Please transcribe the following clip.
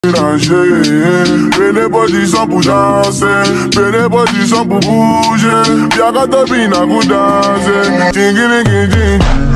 Prenez position pour danser, prenez position pour bouger. Y'a qu'à topiner pour danser.